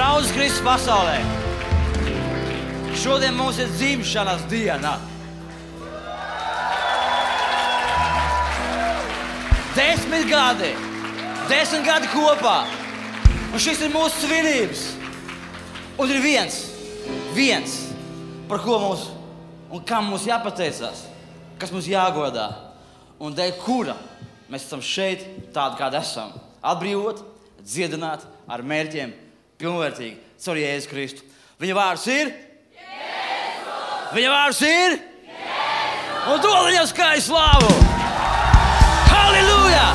Draudzes Kristus pasaulē. Šodien mums ir dzimšanas diena. 10 gadi. 10 gadi kopā. Un šis ir mūsu svinības. Un ir viens, par ko mums un kam mums jāpateicās, kas mums jāgodā. Un dēļ kura mēs esam šeit tādi, kādi esam. Atbrīvot, dziedināt ar mērķiem, pilnvērtīgi, caur Jēzu Kristu. Viņa vārds ir? Jēzus! Viņa vārds ir? Jēzus! Un dod viņam skaistu slāvu! Halleluja!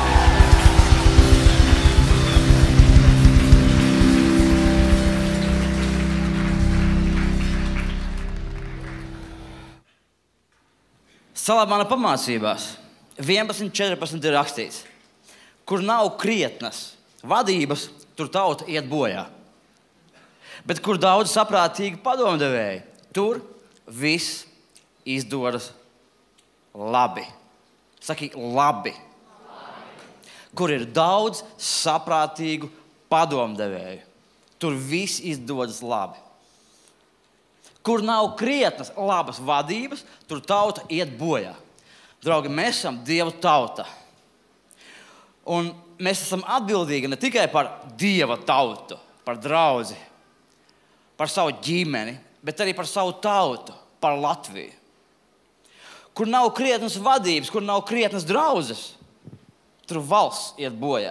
Salamāna pamācībās 11.14 ir rakstīts, kur nav krietnas vadības, tur tauta iet bojā. Bet kur daudz saprātīgi padomdevēji, tur viss izdodas labi. Saki, labi. Kur ir daudz saprātīgu padomdevēju, tur viss izdodas labi. Kur nav krietnas labas vadības, tur tauta iet bojā. Draugi, mēs esam Dieva tauta. Un mēs esam atbildīgi ne tikai par Dieva tautu, par draudzi, par savu ģimeni, bet arī par savu tautu, par Latviju. Kur nav krietnas vadības, kur nav krietnas draudzes, tur valsts iet bojā.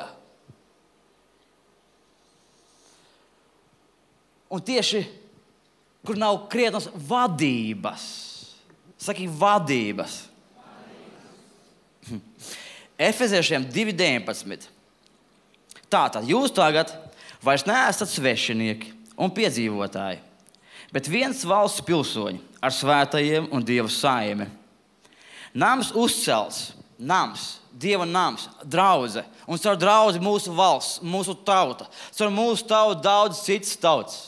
Un tieši kur nav krietnas vadības. Saki, vadības. Efeziešiem 2.19. Tātad jūs tagad vairs neesat svešinieki un piedzīvotāji, bet viens valsts pilsoņi ar svētajiem un Dieva saime. Nams uzcelts, Dieva nams, draudze, un caur draudzi mūsu valsts, mūsu tauta, caur mūsu tautu daudz citas tautas.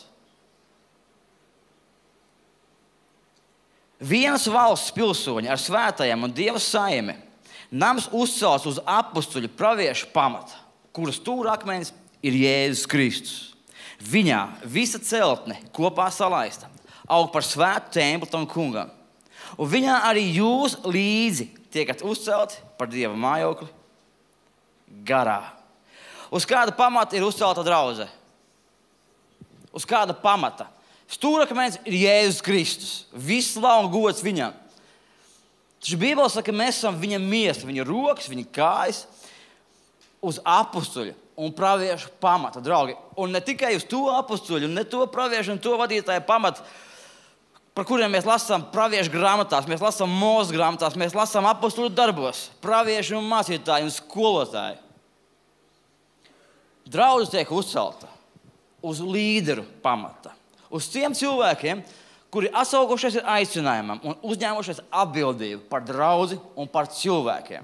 Vienas valsts pilsoņi ar svētajiem un Dieva saime. Nams uzcelts uz apustuļu praviešu pamata, kuras stūrakmenis ir Jēzus Kristus. Viņā visa celtne kopā salaista, aug par svētu templi tam kungam. Un viņā arī jūs līdzi tiekat uzcelti par Dieva mājokli garā. Uz kāda pamata ir uzcelta draudze? Uz kāda pamata? Stūrakmenis ir Jēzus Kristus. Viss slavu un gods viņam. Taču Bībele saka, ka mēs esam viņa miesa, viņa rokas, viņa kājas uz apustuļu un praviešu pamata, draugi. Un ne tikai uz to apustuļu, ne to praviešu un to vadītāju pamatu, par kuriem mēs lasām praviešu grāmatās, mēs lasām Mūzes grāmatās, mēs lasām apustuļu darbos, praviešu un mācītāji un skolotāji. Draudze tiek uzcelta uz līderu pamata. Uz tiem cilvēkiem, kuri atsaukušies ir aicinājumam un uzņēmušies atbildību par draudzi un par cilvēkiem.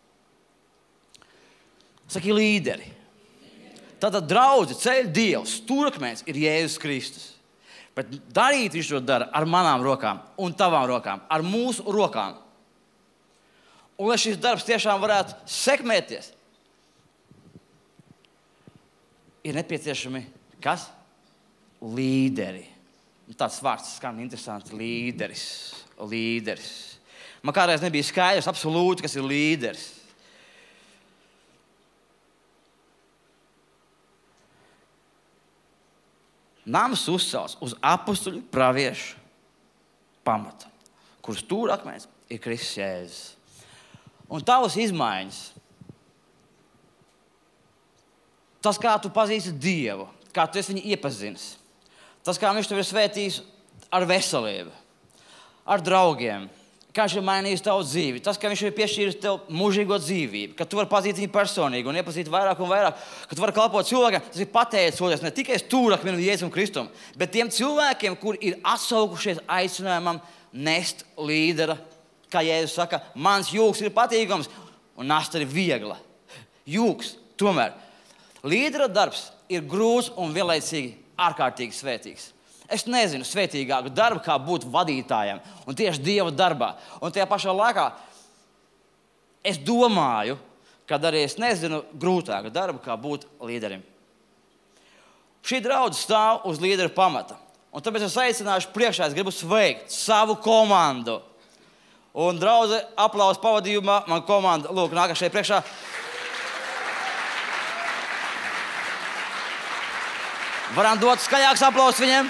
Saki, līderi. Tātad draudzi ceļ Dievs, stūrakmenis ir Jēzus Kristus. Bet darīt viņš to dara ar manām rokām un tavām rokām, ar mūsu rokām. Un lai šis darbs tiešām varētu sekmēties, ir nepieciešami kas? Līderi. Tāds vārds skan interesants. Līderis. Man kādreiz nebija skaidrs absolūti, kas ir līderis. Nams uzcelts uz apustuļu praviešu pamata, kur stūrakmenis ir Kristus Jēzus. Un tavas izmaiņas, tas, kā tu pazīsti Dievu, kā tu esi viņu iepazinis, tas, kā viņš tev ir svētījis ar veselību, ar draugiem, kā viņš ir mainījis tavu dzīvi, tas, kā viņš ir piešķīris tev mūžīgo dzīvību, ka tu vari pazīt viņu personīgi un iepazīt vairāk un vairāk, ka tu vari kalpot cilvēkiem, tas ir pateicoties ne tikai stūrakmenim Jēzum Kristum, bet tiem cilvēkiem, kuri ir atsaukušies aicinājumam nest līdera, kā Jēzus saka, mans jūks ir patīkams un nasta ir viegla. Jūks, tomēr, līdera darbs ir grūts un vienlaicīgi ārkārtīgi svētīgs. Es nezinu svētīgāku darbu, kā būt vadītājam un tieši Dieva darbā. Un tajā pašā laikā es domāju, kad arī es nezinu grūtāku darbu, kā būt līderim. Šī draudze stāv uz līderu pamata. Un tāpēc es aicināšu priekšā, es gribu sveikt savu komandu. Un draudze aplausu pavadījumā man komanda, lūk, nākas šeit priekšā. Varam dot skaļāks aplausus viņiem.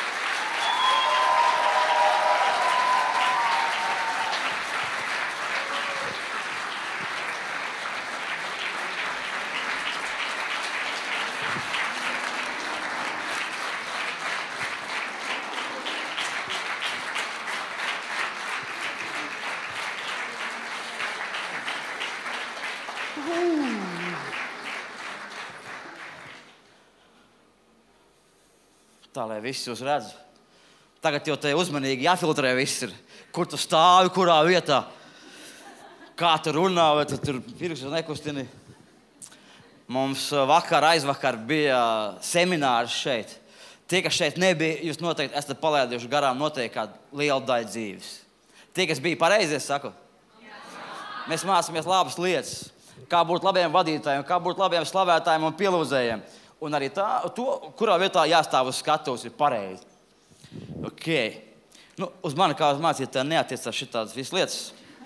Tā, lai viss jūs redz. Tagad jau te uzmanīgi jāfiltrē viss ir. Kur tu stāvi, kurā vietā. Kā tu runā, vai tu tur pirkstu nekustini. Mums aizvakar bija seminārs šeit. Tie, kas šeit nebija, jūs noteikti esat palaiduši garām noteikti kādu lielu daļu dzīves. Tie, kas bija pareizi, es saku. Mēs mācāmies labas lietas. Kā būt labiem vadītājiem, kā būt labiem slavētājiem un pielūdzējiem. Un arī kurā vietā jāstāv uz skatuves, ir pareizi. Okay. Uz mani kā uz mācītāju neatiecās šitādas visas lietas.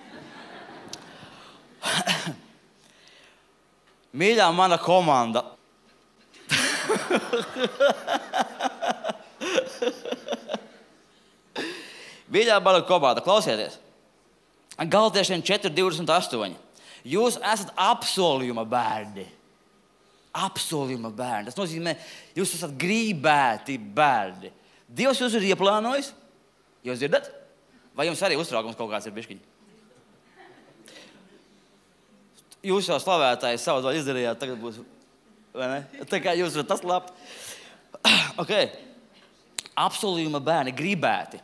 Mīļā mana komanda. Mīļā mana komanda, klausieties. Galatiešiem 4:28. Jūs esat apsolījuma bērni. Apsolījuma bērni. Tas nozīmē, jūs esat gribēti bērni. Dievs jūs ir ieplānojis. Jūs dzirdat? Vai jums arī uztraukums kaut kāds ir bišķiņi? Jūs jau slavētāji savu daļu izdarījāt, tagad būs, vai ne? Tā kā jūs varat tas labi. Okay. Apsolījuma bērni gribēti.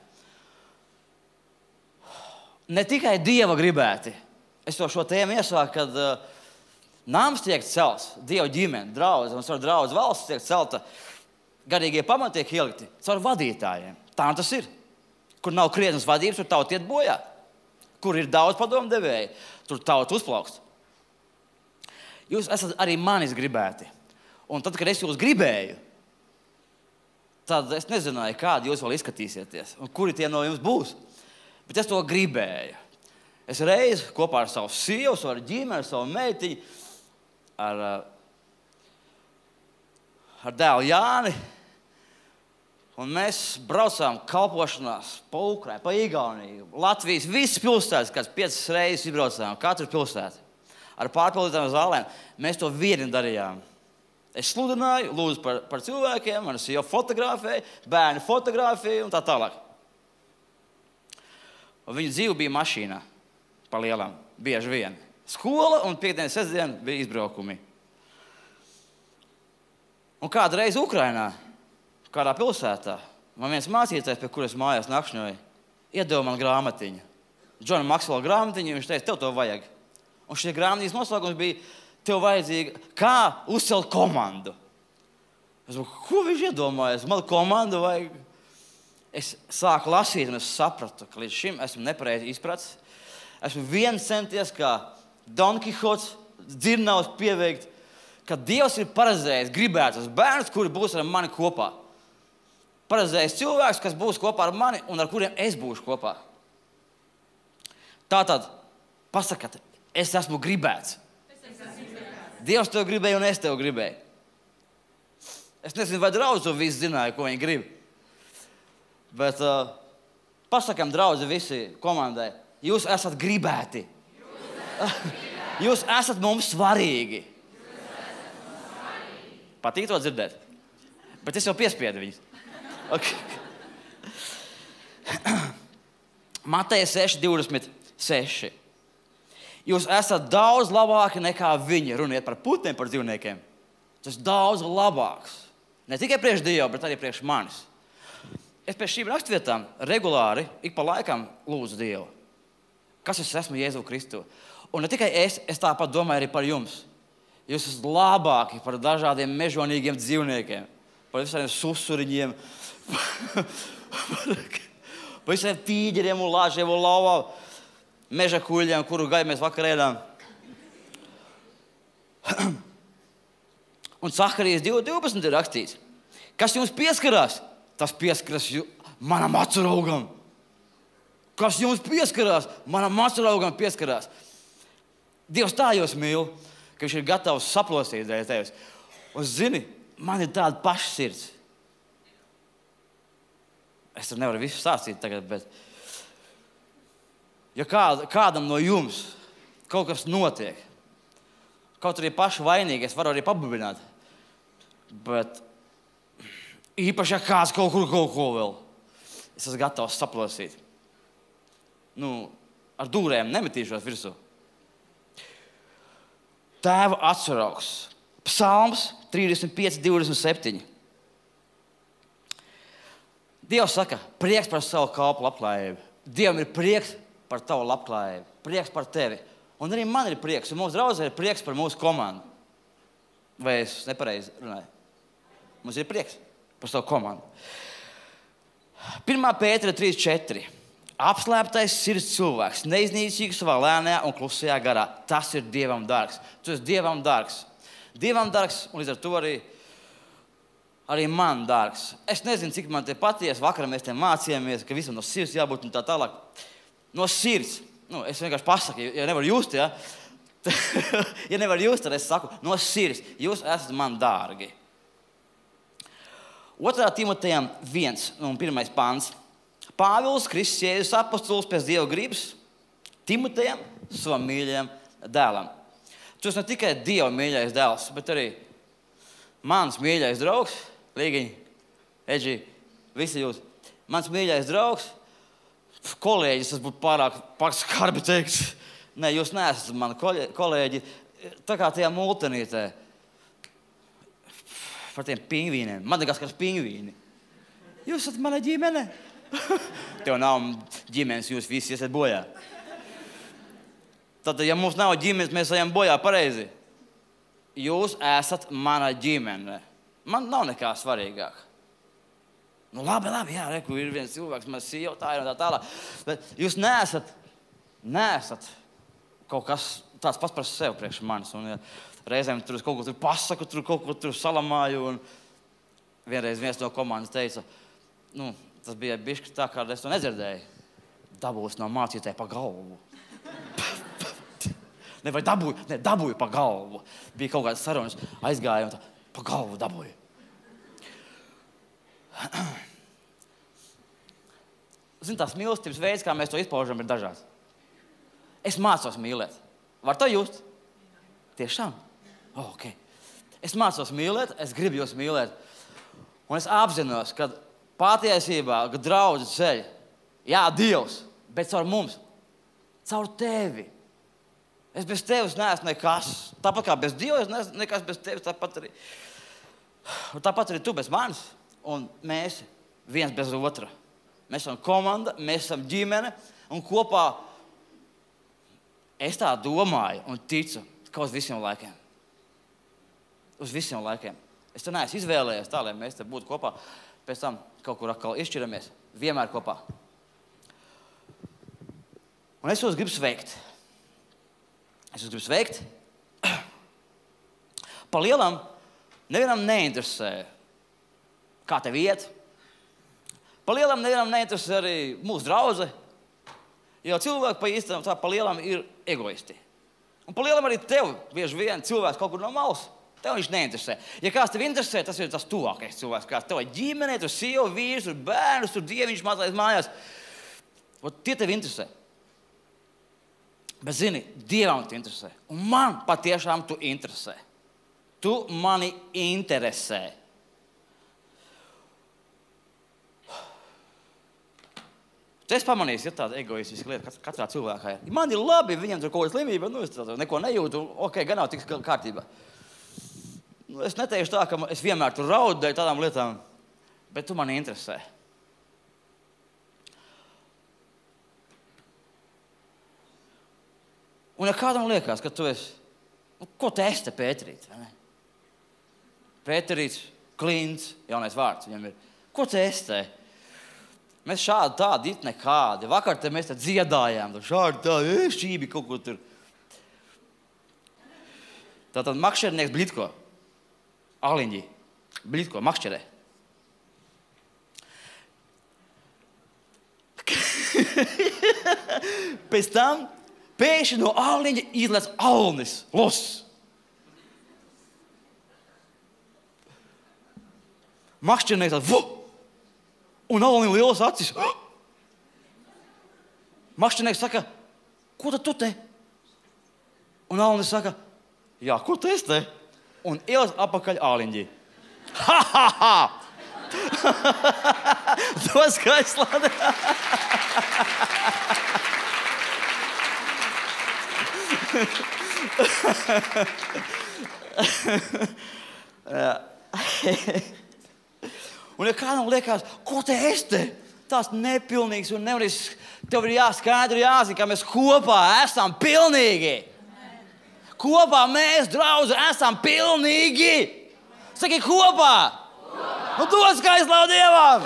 Ne tikai Dieva gribēti. Es to šo tēmu iesāku, kad nams tiek celts, Dieva ģimene, draudze, un caur draudzi valsts tiek celta, garīgie pamati tiek ielikti caur vadītājiem. Tā tas ir. Kur nav krietnas vadības, tur tauta iet bojā. Kur ir daudz padomdevēju, tur tauta uzplaukst. Jūs esat arī manis gribēti. Un tad, kad es jūs gribēju, tad es nezināju, kādi jūs vēl izskatīsieties un kuri tie no jums būs. Bet es to gribēju. Es reiz kopā ar savu sievu, ar ģimeni, ar savu meitiņu, ar dēlu Jāni. Un mēs braucām kalpošanās pa Ukrainu, pa Igauniju, Latvijas visas pilsētas, kāds 5 reizes izbraucām, katru pilsētu. Ar pārpildītām zālēm. Mēs to vieni darījām. Es sludināju, lūdzu par cilvēkiem, man sieva fotografēja, bērni fotografēja un tā tālāk. Un viņa dzīve bija mašīnā, pa lielām, bieži vien. Skola un piekdienas sestdiena bija izbraukumi. Un kādu reizi Ukrainā, kādā pilsētā, man viens mācītājs, pie kuras mājās nakšņoja, iedeva man grāmatiņu. Džona Maksvela grāmatiņu, viņš teica, tev to vajag. Un šī grāmatiņas nosaukums bija, tev vajadzīga, kā uzcelt komandu. Es domāju, ko viņš iedomājas? Man komandu vajag. Es sāku lasīt un es sapratu, ka līdz šim esmu nepareizi izpratis. Esmu viens centies, kā Don Kihots dzirnavs pieveikt, ka Dievs ir paredzējis gribētos bērnus, kuri būs ar mani kopā. Paredzējis cilvēkus, kas būs kopā ar mani un ar kuriem es būšu kopā. Tātad, pasakat, es esmu gribēts. Dievs tev gribēja un es tev gribēju. Es nezinu, vai draudze to visu zināja, ko viņi grib. Bet pasakam, draudze, visi komandai, jūs esat gribēti. Jūs esat mums svarīgi. Patīk to dzirdēt? Bet es jau piespiedu viņus. Okay. Mateja 6:26. Jūs esat daudz labāki nekā viņi. Runiet par putniem, par dzīvniekiem. Tas daudz labāks. Ne tikai priekš Dievu, bet arī priekš manis. Es pēc šīm rakstvietām regulāri, ik pa laikam lūdzu Dievu. Kas es esmu Jēzu Kristu? Un ne tikai es tāpat domāju arī par jums. Jūs esat labāki par dažādiem mežonīgiem dzīvniekiem, par visādiem susuriņiem, par visiem tīģeriem un lāžiem un lauvām, meža kuļiem, kuru gaļu mēs vakar ēdām. Un Zaharijas 2:12 ir rakstīts. Kas jums pieskarās? Tas pieskarās manam acuraugam. Kas jums pieskarās? Manam acuraugam pieskarās. Dievs tā jūs mīl, ka viņš ir gatavs saplosīt dēļ tevis. Un zini, man ir tāda paša sirds. Es tur nevaru visu stāstīt tagad, bet ja kādam no jums kaut kas notiek, kaut arī paši vainīgi, es varu arī pabubināt, bet īpaši, ja kāds kaut ko vēl, es esmu gatavs saplosīt. Ar dūrēm nemetīšos virsū. Tēva atceraugs. Psalms 35:27. Dievs saka, prieks par savu kalpu labklājību. Dievam ir prieks par tavu labklājību. Prieks par tevi. Un arī man ir prieks. Un mums draudzē ir prieks par mūsu komandu. Vai es nepareizi runāju? Mums ir prieks par savu komandu. 1. Pētera 3:4. Apslēptais sirds cilvēks, neiznīcīgs savā lēnajā un klusajā garā. Tas ir Dievam dārgs. Tu esi Dievam dārgs. Dievam dārgs un līdz ar to arī man dārgs. Es nezinu, cik man te patiesi. Vakarā mēs te mācījāmies, ka visam no sirds jābūt un tā tālāk. No sirds. Es vienkārši pasaku, ja nevaru just, ja? Ja nevaru just, tad es saku, no sirds. Jūs esat man dārgi. 2. Timotejam 1:1 pants. Pāvils, Kristus Jēzus apostols pēc Dieva gribas, Timotejam, savam mīļajam dēlam. Tu esi ne tikai Dieva mīļais dēls, bet arī mans mīļais draugs, Līgiņ, Edži, visi jūs. Mans mīļais draugs, kolēģis, tas būtu pārāk skarbi teikt. Nē, jūs neesat mani kolēģi. Tā kā tajā multenītē par tiem pingvīniem. Madagaskaras pingvīni. Jūs esat mana ģimene. Tev nav ģimenes, jūs visi esat bojā. Tad, ja mums nav ģimenes, mēs ejam bojā pareizi. Jūs esat mana ģimene. Man nav nekā svarīgāk. Labi, jā, reku, ir viens cilvēks, mēs sieva, tā ir un tā tālāk. Bet jūs neesat kaut kas tāds pats par sevi priekš manis. Un, ja reizēm tur kaut ko tur pasaku, tur kaut ko tur salamāju. Un vienreiz viens no komandas teica, tas bija bišķi tā, kā es to nedzirdēju. Dabūs no mācītāja pa galvu. Vai dabūju pa galvu. Bija kaut kāds sarunas, aizgāja un tā, pa galvu dabūju. Zini, tās mīlestības veids, kā mēs to izpaužam, ir dažāds. Es mācos mīlēt. Var to just? Tiešām? Okay. Es mācos mīlēt, es gribu jūs mīlēt. Un es apzinos, ka patiesībā, ka draudze ceļ, jā, Dievs, bet caur mums, caur tevi. Es bez tevis neesmu nekas. Tāpat kā bez Dieva, es neesmu nekas bez tevis, tāpat arī tu bez manis. Un mēs viens bez otra. Mēs esam komanda, mēs esam ģimene, un kopā es tā domāju un ticu, ka uz visiem laikiem. Uz visiem laikiem. Es te neesmu izvēlējies tā, lai mēs te būtu kopā. Pēc tam kaut kur atkal izšķiramies. Vienmēr kopā. Un es jūs gribu sveikt. Pa lielam nevienam neinteresē, kā tev iet. Pa lielam nevienam neinteresē arī mūsu draudze. Jo cilvēki pa īstam tā pa lielam ir egoisti. Un pa lielam arī tev bieži vien cilvēks kaut kur no malas. Tev viņš neinteresē. Ja kāds tev interesē, tas ir tas tuvākais cilvēks. Kāds tev ir ģimene, tur sieva, vīrs, tur bērnus, tur dieviņš mazliet mājās. Tie tev interesē. Bet zini, Dievam tu interesē. Un man patiešām tu interesē. Tu mani interesē. Tu esi pamanījis, ja tāda egoistiska lieta katrā cilvēkā ir. Man ir labi, viņam tur kaut kāda slimība, es neko nejūtu, gan nav tik kārtībā. Es neteikšu tā, ka es vienmēr tur raudu dēļ tādām lietām, bet tu mani interesē. Un ja kādam liekas, ka tu esi, ko te esi te Pēterīts, vai ne? Pēterīts, Klints, jaunais vārds viņam ir. Ko te esi te? Mēs tādi it nekādi. Vakar te mēs te dziedājām, šādi tādi, šķībi kaut ko tur. Tātad makšķernieks Blitko, Aliņģi, Blitko, makšķerē. Pēc tam pēkšņi no āliņa izlēc alnis. Los! Makšķernieks tāds, vu! Un āliņa lielas acis. Makšķernieks saka, ko tad tu te? Un āliņa saka, jā, ko tu es te? Un ielaz apakaļ āliņģī. Ha, ha, ha! To skaisti slādi. Un ja kādam liekas, ko te es te? Tās nepilnīgs un nevarīgs. Tev ir jāskaidri jāzina, ka mēs kopā esam pilnīgi. Kopā mēs, draugi, esam pilnīgi. Saki kopā. Un to skaisti slavu Dievam.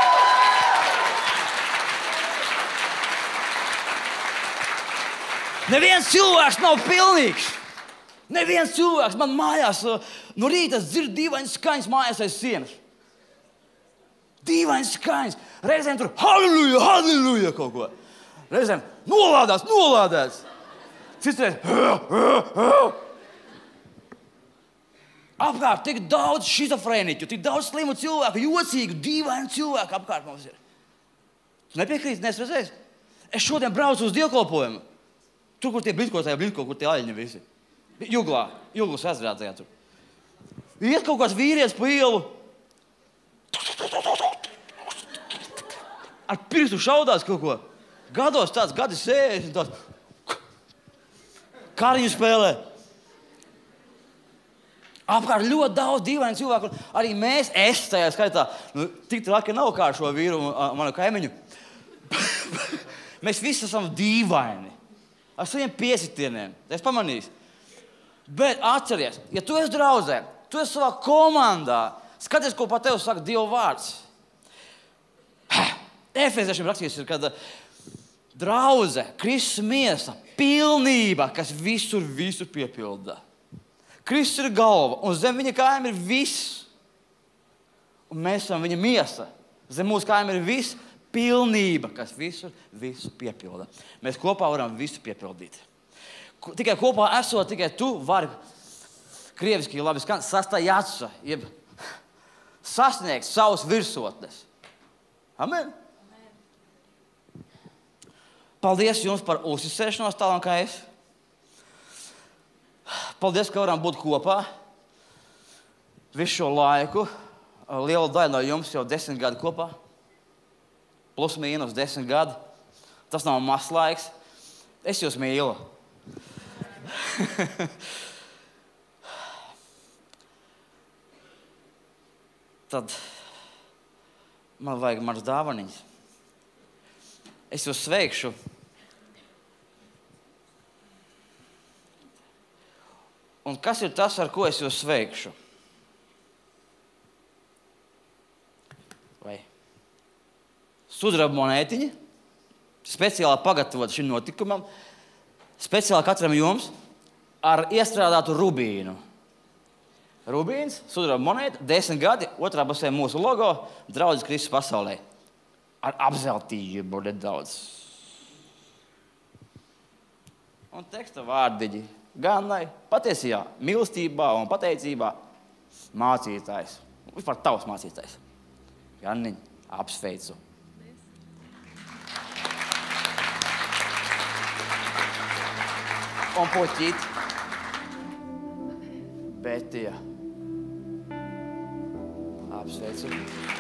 Neviens cilvēks nav pilnīgs. Neviens cilvēks man mājās no rīta dzird dīvainas skaņas mājās aiz sienas. Dīvainas skaņas. Reizēm tur halleluja, halleluja kaut ko. Reizēm nolādēts. Citreiz apkārt tik daudz šizofrēniķu, tik daudz slimu cilvēku, jocīgu, dīvainu cilvēku apkārt mums ir. Nepiekrīt, nesredzēs. Es šodien braucu uz dievkalpojumu. Tur, kur tie blitkotāji, kur tie aļņi visi. Juglas ezerādzējā tur. Iet kaut kāds vīrietis pa ielu. Ar pirkstu šaudās kaut ko. Gados tāds, gadi 60, tāds. Kariņu spēlē. Apkārt ļoti daudz dīvainu cilvēku. Arī mēs, es tajā skaitā, tik traki nav kā šo vīru, manu kaimiņu. Mēs visi esam dīvaini. Ar saviem piesitieniem. Es pamanīju. Bet atceries, ja tu esi draudzē, tu esi savā komandā, skaties, ko par tevi saka Dieva vārds. Efeziešiem rakstīts, kad draudze, Kristus miesa, pilnība, kas visu piepilda. Kristus ir galva, un zem viņa kājām ir viss. Un mēs esam viņa miesa. Zem mūsu kājām ir viss pilnība, kas visu piepilda. Mēs kopā varam visu piepildīt. Tikai kopā esot, tikai tu vari, krieviski labi skan, sastajāca, jeb sasniegt savus virsotnes. Amen. Paldies jums par uzticēšanos tālāk kā es. Paldies, ka varam būt kopā visu šo laiku. Liela daļa no jums jau 10 gadu kopā. Plus mīnus 10 gadu. Tas nav mazs laiks. Es jūs mīlu. Tad man vajag manas dāvaniņas. Es jūs sveikšu. Un kas ir tas, ar ko es jūs sveikšu? Vai sudraba monētiņa, speciāli pagatavot šim notikumam, speciāli katram jums, ar iestrādātu rubīnu. Rubīns, sudraba monēta, 10 gadi, otrā pusē mūsu logo, draudzes Kristus pasaulē. Ar apzeltījumu nedaudz. Un teksta vārdiņi. Gan patiesībā mīlestībā un pateicībā mācītājs. Vispār tavs mācītājs. Janniņ, apsveicu. Un puķīt. Betija. Apsveicu.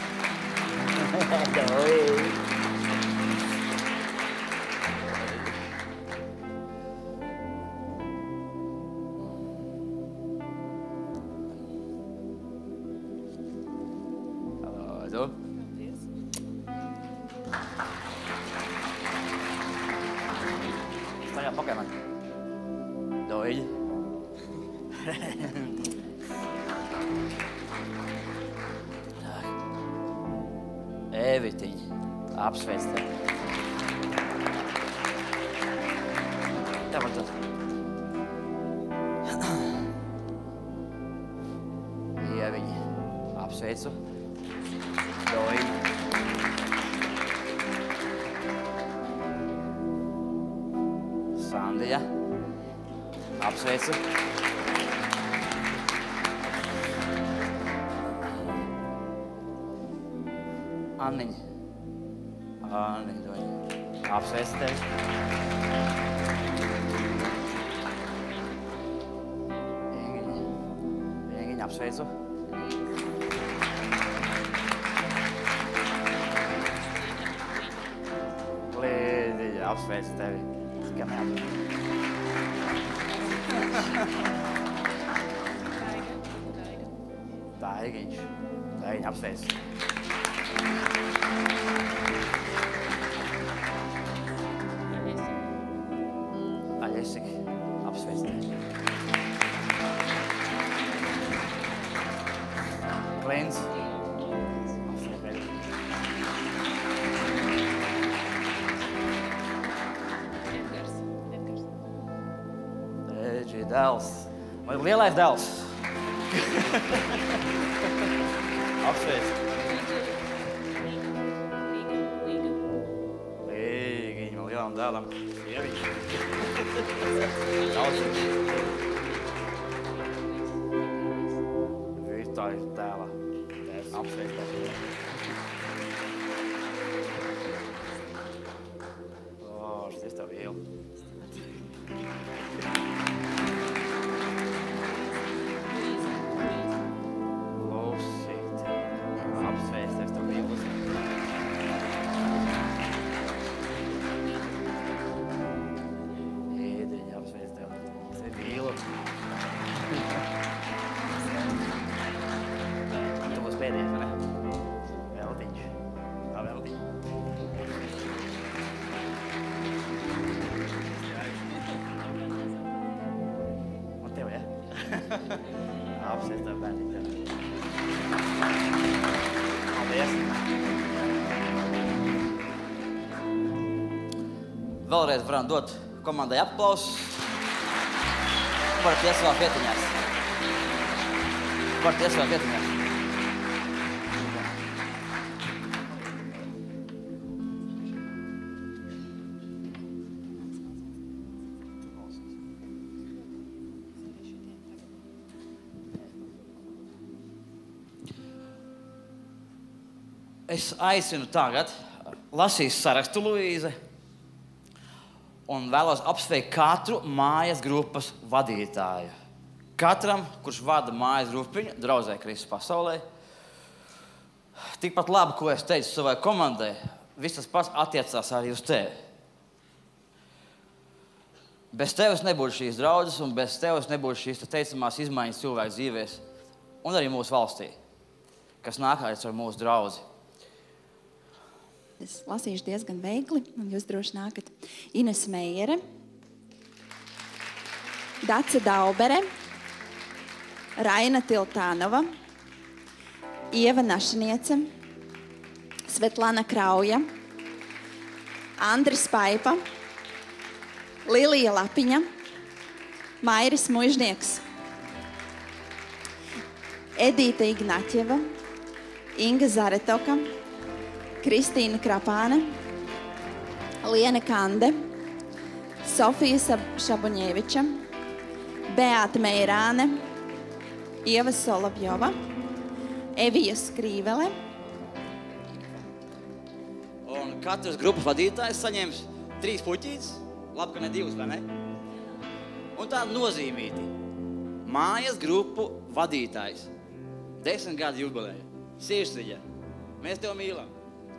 Stāņā pakaļ man. Doiļi. Evitiņi, apsveic tevi. Tā var tas. Ieviņi, apsveicu. Doiļi. Sandija. Apsveicu. Anniņa. Apsveicu tevi. Ingiņa, apsveicu. Līdiņa, apsveicu tevi. Skanējām. Daigiņa, apsveicu. Aļesik, apsveicu tevi. Klins. Apsveicu tevi. Edži, dēls. Vai lielais dēls? Apsveicu. Līgiņa, lielam dēlam. Sieviņš. Daudziņš. Vitāji tēla. Apsveicu. Šis tev ielu. Lūsīt. Apsveicu tev ielu. Ēdiņa, apsveicu tev. Tev ielu. Tu būs pēdējais, vai ne? Veltiņš. Tā veltiņš. Un tev, ja? Apsveicu tev, bērniņ. Paldies. Vēlreiz varam dot komandai aplausus. Varat iesvēl vietiņās. Es aicinu tagad, lasīs sarakstu Luīze, un vēlos apsveikt katru mājas grupas vadītāju. Katram, kurš vada mājas grupiņu, draudzē Kristus pasaulē, tikpat labi, ko es teicu savai komandai, viss tas pats attiecās arī uz tevi. Bez tevis nebūtu šīs draudzes, un bez tevis nebūtu šīs teicamās izmaiņas cilvēku dzīvēs, un arī mūsu valstī, kas nāk arī ar mūsu draudzi. Es lasīšu diezgan veikli, un jūs droši nākat. Ines Meijere, Dace Daubere, Raina Tiltānova, Ieva Našiniece, Svetlana Krauja, Andris Paipa, Lilija Lapiņa, Mairis Muižnieks, Edīta Ignaķeva, Inga Zaretoka, Kristīna Krapāne, Liena Kande, Sofija Šabuņieviča, Beāta Meirāne, Ieva Solovjova, Evija Skrīvele. Un katrs grupas vadītājs saņems 3 puķītes, labi, ka ne 2, vai ne? Un tā nozīmīti. Mājas grupu vadītājs. 10 gadu jubileja. Sirsniņa. Mēs tev mīlam.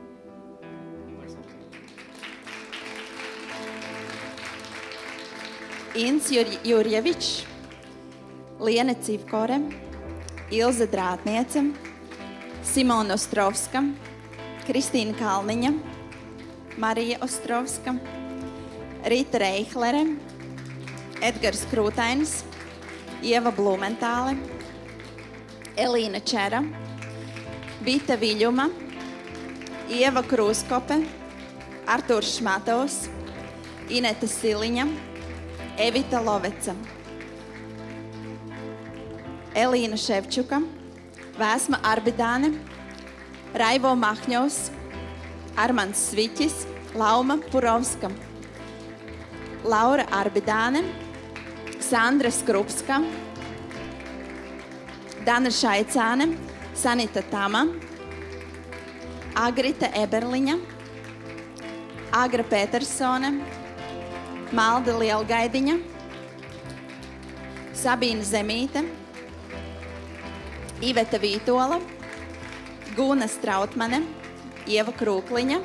Inns Jurjevičs, Liene Civkore, Ilze Drātniece, Simona Ostrovska, Kristīna Kalniņa, Marija Ostrovska, Rita Reihlere, Edgars Krūtainis, Ieva Blumentāle, Elīna Čera, Vita Viļuma, Ieva Krūskope, Artūrs Šmatovs, Ineta Siliņa, Evita Loveca, Elīna Ševčuka, Vēsma Arbidāne, Raivo Mahņovs, Armands Sviķis, Lauma Purovska, Laura Arbidāne, Sandra Skrupska, Dana Šaicāne, Sanita Tama, Agrita Eberliņa, Agra Petersone, Malda Lielgaidiņa, Sabīna Zemīte, Iveta Vītola, Guna Strautmane, Ieva Krūkliņa,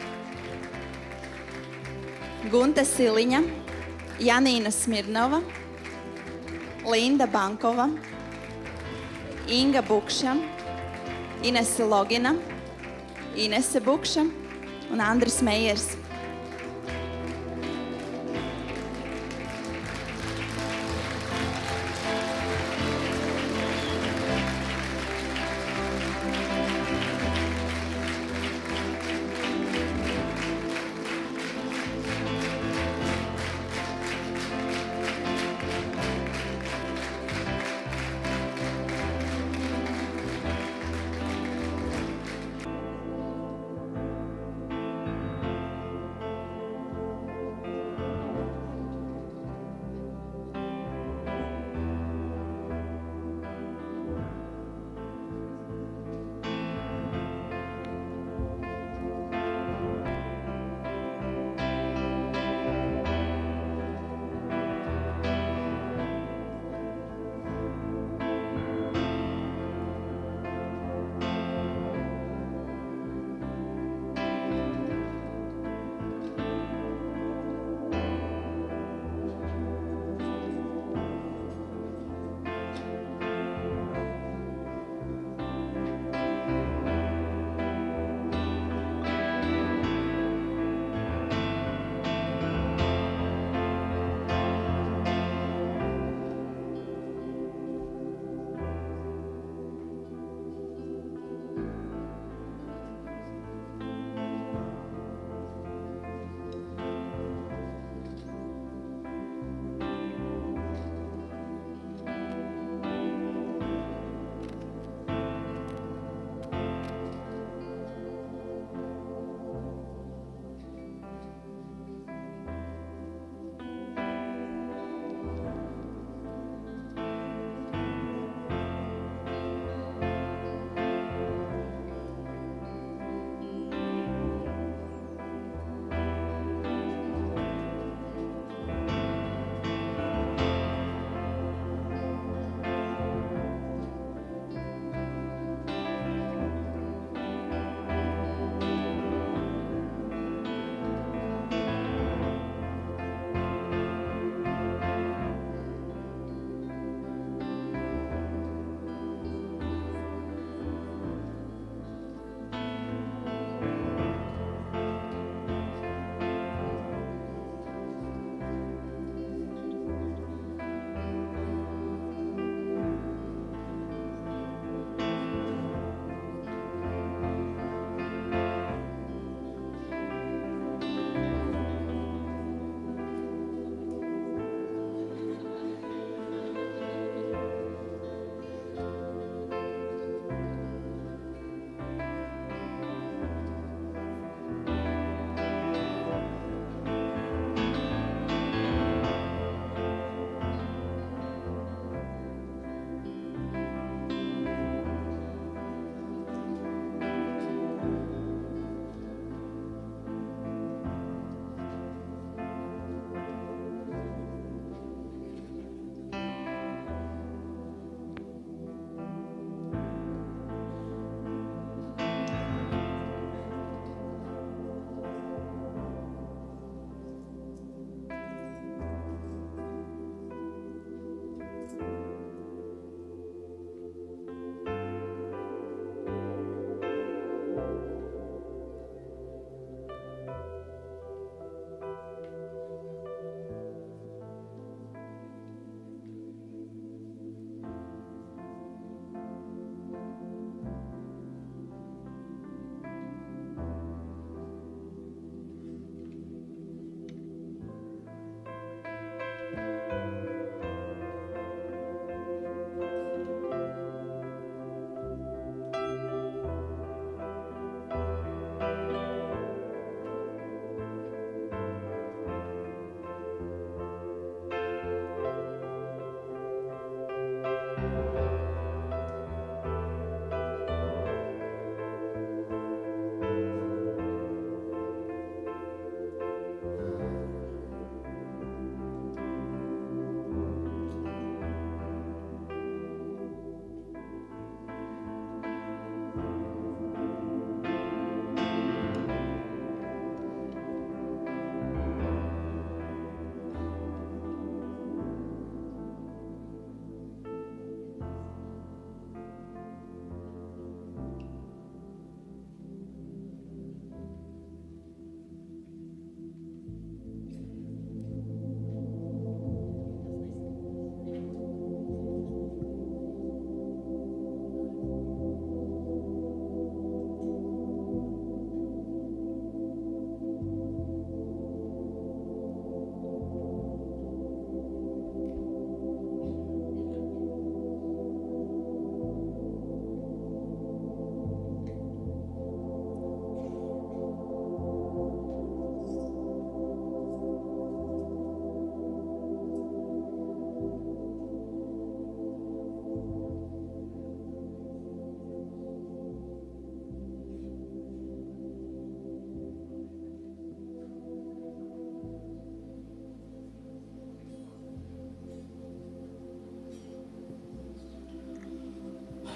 Gunta Siliņa, Janīna Smirnova, Linda Bankova, Inga Bukša, Inese Logina, Inese Bukša un Andris Meijers.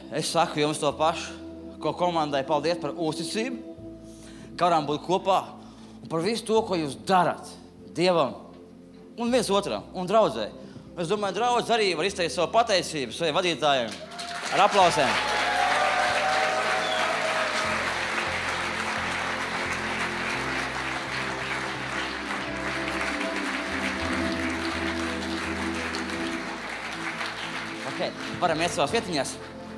es saku jums to pašu, ko komandai paldies par uzticību, ka varam būt kopā un par visu to, ko jūs darat Dievam un viens otram un draudzē. Es domāju, draudz arī var izteikt savu pateicību saviem vadītājiem ar aplausēm. Okay. Varam iet savās vietiņās.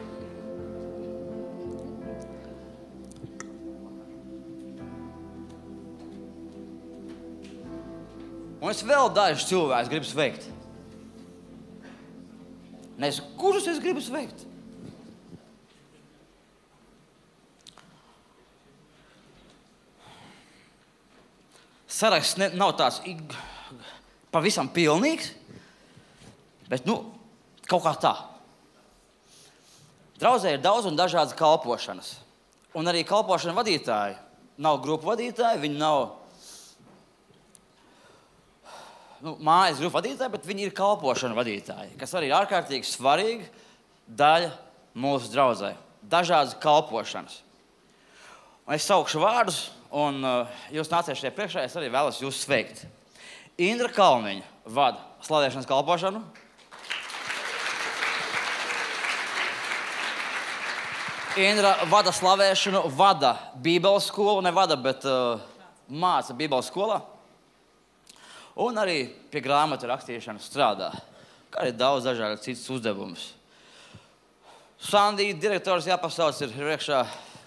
Un es vēl dažus cilvēkus gribu sveikt. Nezinu, kurus es gribu sveikt. Saraksts nav tāds pavisam pilnīgs, bet, kaut kā tā. Draudzē ir daudz un dažādas kalpošanas. Un arī kalpošana vadītāji. Nav grupu vadītāji, viņi nav mājas grupu vadītāji, bet viņi ir kalpošana vadītāji, kas arī ir ārkārtīgi svarīga daļa mūsu draudzē. Dažādas kalpošanas. Un es saukšu vārdus, un jūs nāciet šeit priekšā, es arī vēlos jūs sveikt. Indra Kalniņa vada slavēšanas kalpošanu. Indra vada slavēšanu, vada Bībeles skolu, nevada, bet māca Bībeles skolā. Un arī pie grāmatu rakstīšanas strādā, kā arī daudz dažādi citas uzdevumus. Sandija direktors jāpasauc ir priekšā.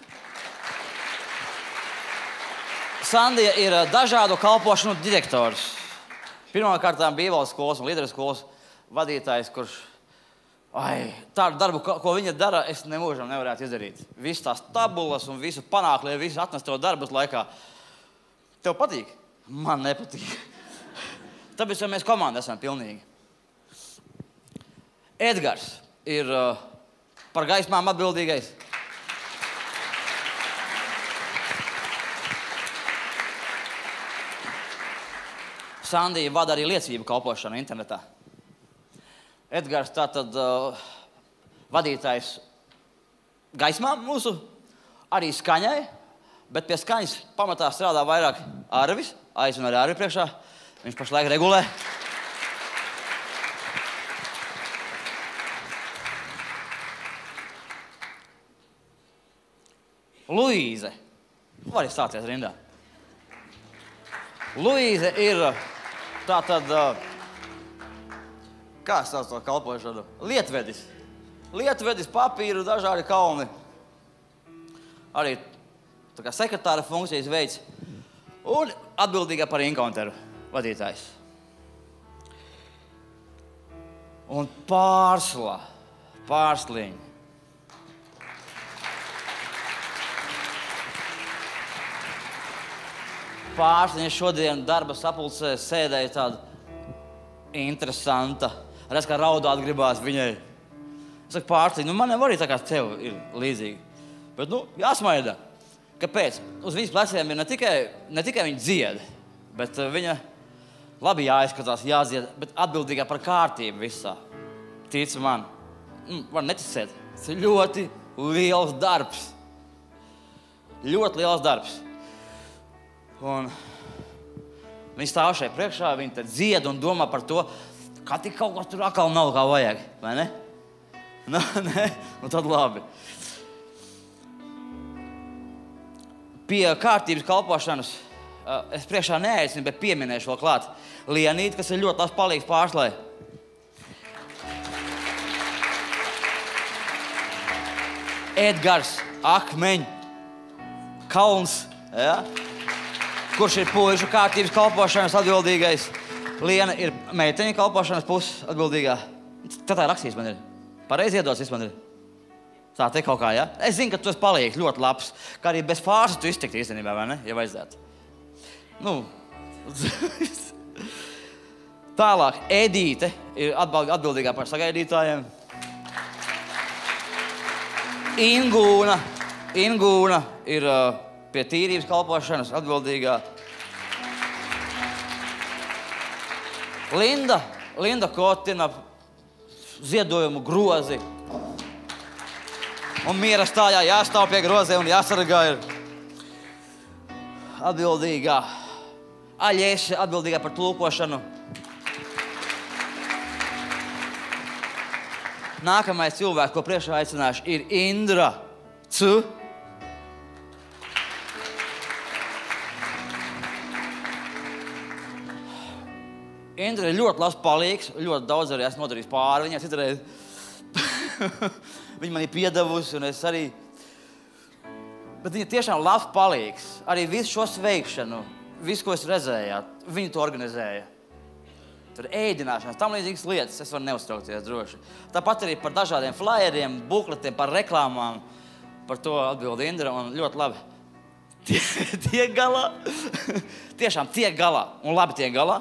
Sandija ir dažādu kalpošanu direktors. Pirmkārtām Bībeles skolas un līderu skolas vadītājs, kurš tādu darbu, ko viņa dara, es nemūžam nevarētu izdarīt. Visas tās tabulas un visu panākļi, visu atnest tev darbus laikā. Tev patīk? Man nepatīk. Tāpēc, jo mēs komanda esam pilnīgi. Edgars ir par gaismām atbildīgais. Sandija vada arī liecību kalpošanu internetā. Edgars tātad vadītājs gaismām mūsu, arī skaņai, bet pie skaņas pamatā strādā vairāk Arvis, aicinu arī Arvi priekšā. Viņš pašlaik regulē. Luīze. Vari stāties rindā. Luīze ir tātad, kā sauc to kalpošanu? Lietvedis. Lietvedis, papīru, dažādi kalni. Arī tā kā sekretāra funkcijas veids. Un atbildīgā par inkaunteru vadītājs. Un pārsliņi. Pārsliņa šodien darba sapulcē sēdēja tāda interesanta. Redz, kā raudāt gribās viņai. Es saku, Pārsliņa, man arī tā kā tev ir līdzīgi. Bet, jāsmaida. Kāpēc? Uz viņas pleciem ir ne tikai viņa dzied, bet viņa labi jāizskatās, jādzied, bet atbildīgā par kārtību visā. Tic man. Var neticēt. Tas ir ļoti liels darbs. Ļoti liels darbs. Un viņi stāv šeit priekšā, viņi tad dzied un domā par to, kā tik kaut kas tur atkal nav kā vajag. Vai ne? Nē, un tad labi. Pie kārtības kalpošanas es priekšā neaicinu, bet pieminēšu vēl klāt Lienīti, kas ir ļoti labs palīgs Pārslai. Edgars Akmeņ Kalns, kurš ir puišu kārtības kalpošanas atbildīgais. Liena ir meiteņa kalpošanas puses atbildīgā. Tā rakstīs man ir. Pareizi iedots man ir. Tā te kaut kā, ja? Es zinu, ka tu esi palīgs ļoti labs. Kā arī bez Pārsla tu iztikt īstenībā, vai ne? Ja vajadzētu. Tālāk, Edīte ir atbildīgā par sagaidītājiem. Ingūna ir pie tīrības kalpošanas atbildīgā. Linda kotina ziedojumu grozi. Un miera stājā jāstāv pie groziem un jāsargā ir atbildīgā. Aļieša atbildīgā par tulkošanu. Nākamais cilvēks, ko priekšā aicināšu, ir Indra C. Indra ir ļoti labs palīgs, ļoti daudz arī esmu nodarījis pāri viņai citreiz. Viņa man ir piedevusi, un es arī... Bet viņa tiešām labs palīgs. Arī visu šo sveikšanu, visu, ko es redzējāt, viņa to organizēja. Tur ēdināšanas, tam līdzīgas lietas, es varu neuztraukties droši. Tāpat arī par dažādiem flyeriem, bukletiem, par reklāmām. Par to atbild Indra, un ļoti labi. Tiek galā. Tiešām tiek galā, un labi tiek galā.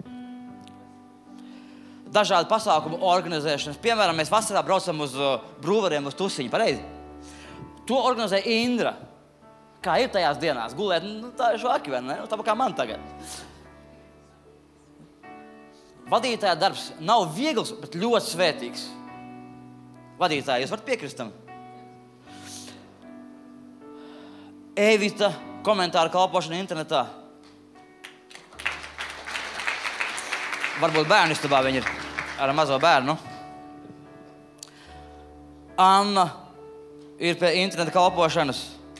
Dažādu pasākumu organizēšanas. Piemēram, mēs vasarā braucam uz brūvariem, uz Tusiņu, pareizi? To organizē Indra. Kā ir tajās dienās? Gulēt, tā ir švaki, vai ne? Tāpēc kā man tagad. Vadītāja darbs nav viegls, bet ļoti svētīgs. Vadītāji, jūs varat piekrist tam? Evita, komentāru kalpošana internetā. Varbūt bērnu istabā viņi ir ar mazo bērnu. Anna ir pie interneta kalpošanas.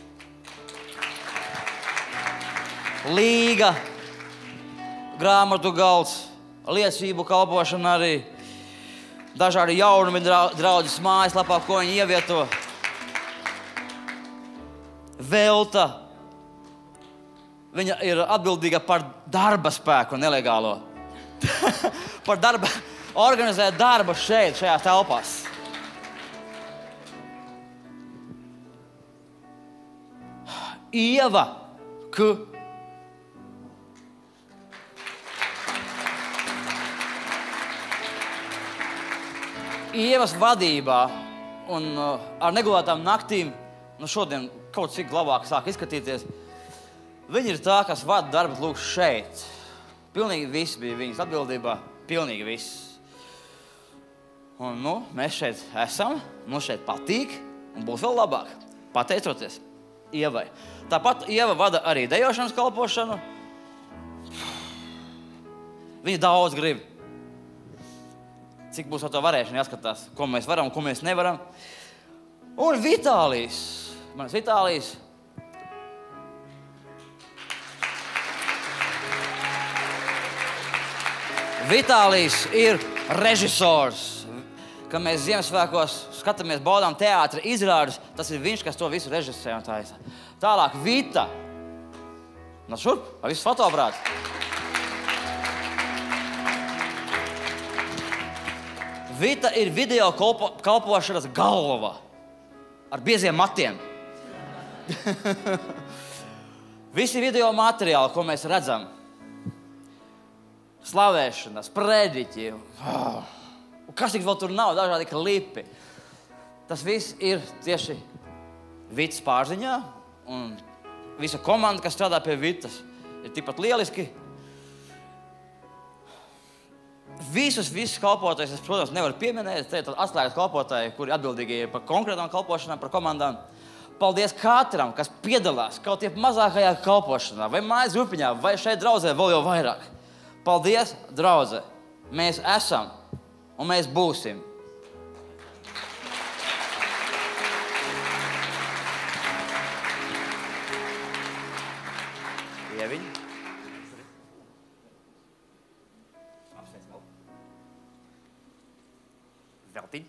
Līga, grāmatu galds, liecību kalpošana arī. Dažādi jaunumi draudzes mājaslapā, ko viņi ievieto. Velta. Viņa ir atbildīga par darba spēku nelegālo. Par darba, organizēt darbu šeit, šajās telpās. Ieva K. Ievas vadībā un ar negulētām naktīm, šodien kaut cik labāk sāk izskatīties, viņa ir tā, kas vada darbu lūk šeit. Pilnīgi viss bija viņas atbildībā, pilnīgi viss. Un, mēs šeit esam, mums šeit patīk, un būs vēl labāk, pateicoties Ievai. Tāpat Ieva vada arī dejošanas kalpošanu. Viņa daudz grib. Cik būs ar to varēšana jāskatās, ko mēs varam un ko mēs nevaram. Un Vitālijs, manas Vitālijs, Vitālijs ir režisors, kad mēs Ziemassvētkos skatāmies, baudām teātra izrādes, tas ir viņš, kas to visu režisē un taisa. Tālāk Vita. Šurp, vai viss fotoaprāts? Vita ir video kalpošanas galva ar bieziem matiem. Visi video materiāli, ko mēs redzam, slavēšanas, prediķi, kas tik vēl tur nav, dažādi klipi. Tas viss ir tieši Vitas pārziņā, un visa komanda, kas strādā pie Vitas, ir tikpat lieliski. Visus kalpotājus, es, protams, nevaru pieminēt, te ir atslēgas kalpotāji, kuri atbildīgi par konkrētām kalpošanām, par komandām. Paldies katram, kas piedalās kaut tiep mazākajā kalpošanā, vai mājas grupiņā, vai šeit draudzē vēl jau vairāk. Paldies, draudze! Mēs esam un mēs būsim. Ieviņi. Apsveic vēl. Veltiņ.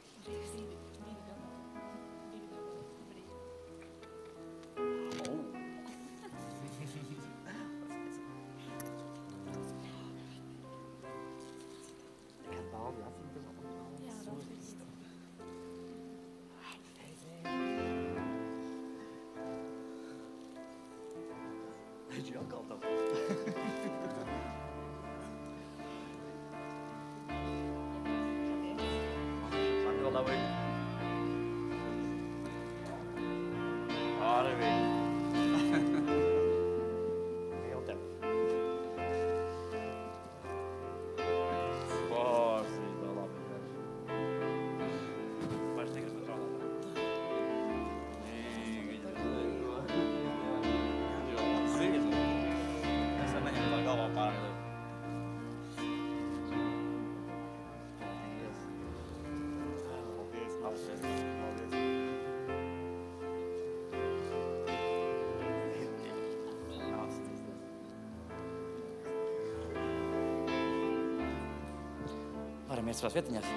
Varam iet savās vietiņās.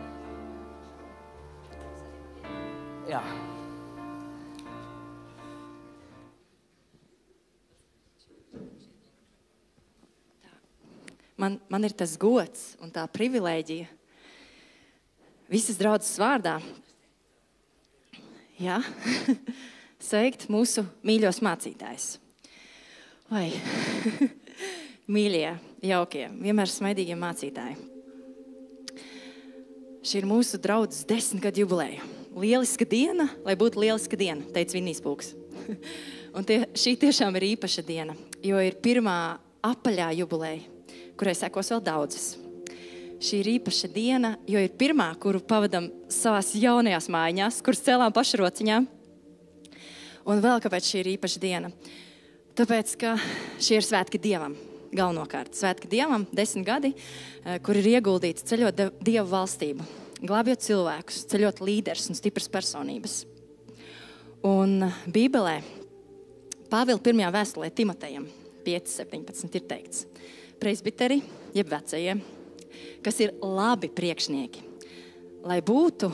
Jā. Man ir tas gods un tā privilēģija visas draudzes vārdā. Jā, sveikt mūsu mīļos mācītājus. Vai, mīļie, jaukie, vienmēr smaidīgie mācītāji. Šī ir mūsu draudzes 10 gadu jubileja. Lieliska diena, lai būtu lieliska diena, teica Vinnijs Pūks. Un šī tiešām ir īpaša diena, jo ir pirmā apaļā jubileja, kurai sekos vēl daudzas. Šī ir īpaša diena, jo ir pirmā, kuru pavadam savās jaunajās mājiņās, kuras cēlām pašrociņā. Un vēl kāpēc šī ir īpaša diena? Tāpēc, ka šie ir svētki Dievam, galvenokārt. Svētki Dievam 10 gadi, kur ir ieguldīts ceļot Dievu valstību, glābjot cilvēkus, ceļot līderus un stipras personības. Un Bībelē, Pāvila 1. vēstulē Timotejam 5.17 ir teikts: Presbiteri, jeb vecajie, kas ir labi priekšnieki, lai būtu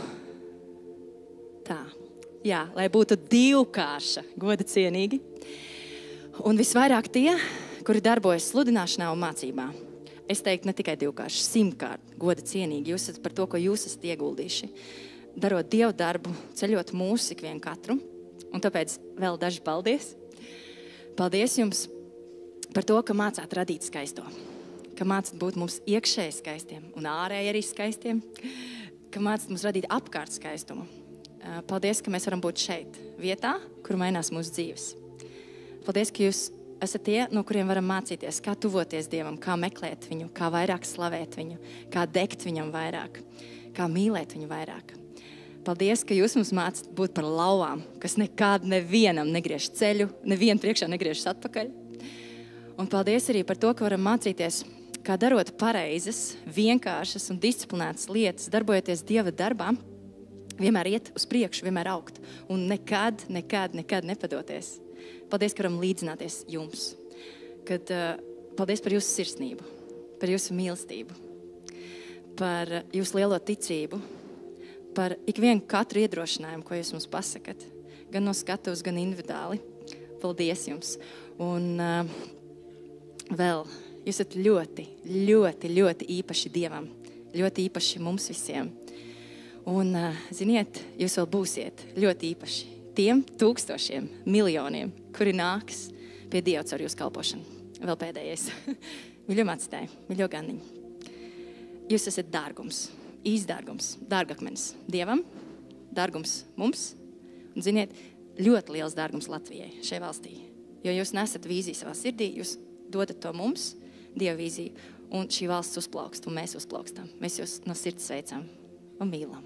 lai būtu divkārša, goda cienīgi, un visvairāk tie, kuri darbojas sludināšanā un mācībā. Es teiktu, ne tikai divkārši, 100-kārt goda cienīgi. Jūs esat par to, ko jūs esat ieguldījuši, darot Dievu darbu, ceļot mūsu ikvienu katru, un tāpēc vēl daži paldies. Paldies jums par to, ka mācāt radīt skaisto, ka mācāt būt mums iekšēji skaistiem un ārēji arī skaistiem, ka mācāt mums radīt apkārt skaistumu. Paldies, ka mēs varam būt šeit, vietā, kur mainās mūsu dzīves. Paldies, ka jūs esat tie, no kuriem varam mācīties, kā tuvoties Dievam, kā meklēt viņu, kā vairāk slavēt viņu, kā degt viņam vairāk, kā mīlēt viņu vairāk. Paldies, ka jūs mums mācāt būt par lauvām, kas nekād nevienam negriež ceļu, nevienu priekšā negriežas atpakaļ. Un paldies arī par to, ka varam mācīties, kā darot pareizas, vienkāršas un disciplinētas lietas, darbojoties Dieva darbā, vienmēr iet uz priekšu, vienmēr augt un nekad nepadoties. Paldies, ka varam līdzināties jums. Paldies par jūsu sirsnību, par jūsu mīlestību, par jūsu lielo ticību, par ikvienu katru iedrošinājumu, ko jūs mums pasakat, gan no skatuves, gan individuāli. Paldies jums. Un vēl, jūs esat ļoti īpaši Dievam, ļoti īpaši mums visiem. Un, ziniet, jūs vēl būsiet ļoti īpaši tiem tūkstošiem, miljoniem, kuri nāks pie Dieva caur jūsu kalpošanu. Vēl pēdējais. Mīļo mācītāji, mīļo gandiņi. Jūs esat dārgums, īsdārgums, dārgakmenis Dievam, dārgums mums. Un, ziniet, ļoti liels dārgums Latvijai, šai valstī. Jo jūs nesat vīziju savā sirdī, jūs dodat to mums, Dieva vīziju, un šī valsts uzplaukst, un mēs uzplaukstam. Mēs jūs no sirds sveicam un mīlam.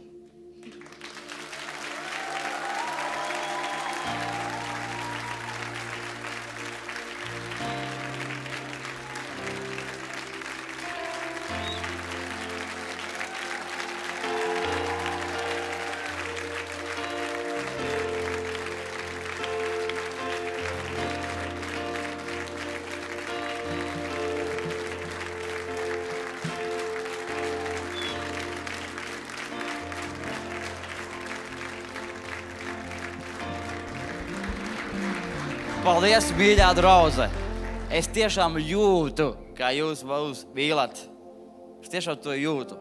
Paldies, mīļā draudze. Es tiešām jūtu, kā jūs mūs mīlat. Es tiešām to jūtu.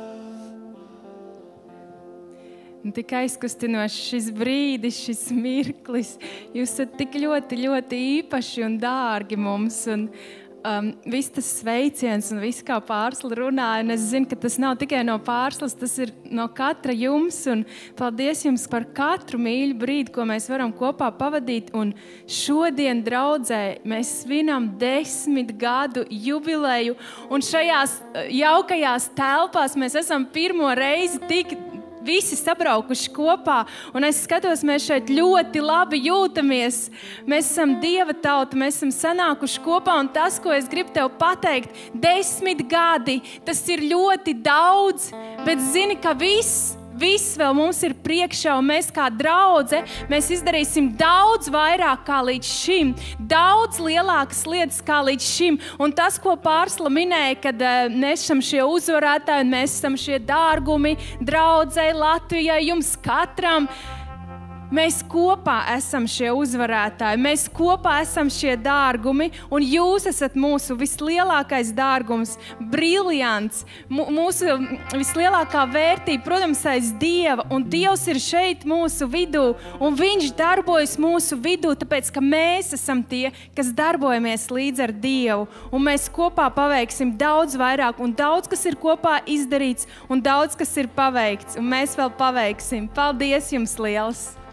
Tik aizkustinoši šis brīdis, šis mirklis. Jūs esat tik ļoti īpaši un dārgi mums. Un viss tas sveiciens un viss, kā Pārsla runāja, un es zinu, ka tas nav tikai no Pārslas, tas ir no katra jums, un paldies jums par katru mīļu brīdi, ko mēs varam kopā pavadīt, un šodien draudzē mēs svinam 10 gadu jubileju, un šajās jaukajās telpās mēs esam pirmo reizi tik visi sabraukuši kopā, un es skatos, mēs šeit ļoti labi jūtamies. Mēs esam Dieva tauta, mēs esam sanākuši kopā, un tas, ko es gribu tev pateikt, 10 gadi, tas ir ļoti daudz, bet zini, ka viss viss vēl mums ir priekšā, un mēs kā draudze, mēs izdarīsim daudz vairāk kā līdz šim, daudz lielākas lietas kā līdz šim. Un tas, ko Pārsla minēja, kad mēs esam šie uzvarētāji, un mēs esam šie dārgumi draudzei, Latvijai, jums katram, mēs kopā esam šie uzvarētāji, mēs kopā esam šie dārgumi, un jūs esat mūsu vislielākais dārgums, briljants, mūsu vislielākā vērtība, protams, aiz Dieva, un Dievs ir šeit mūsu vidū, un viņš darbojas mūsu vidū, tāpēc, ka mēs esam tie, kas darbojamies līdz ar Dievu, un mēs kopā paveiksim daudz vairāk, un daudz, kas ir kopā izdarīts, un daudz, kas ir paveikts, un mēs vēl paveiksim. Paldies jums liels!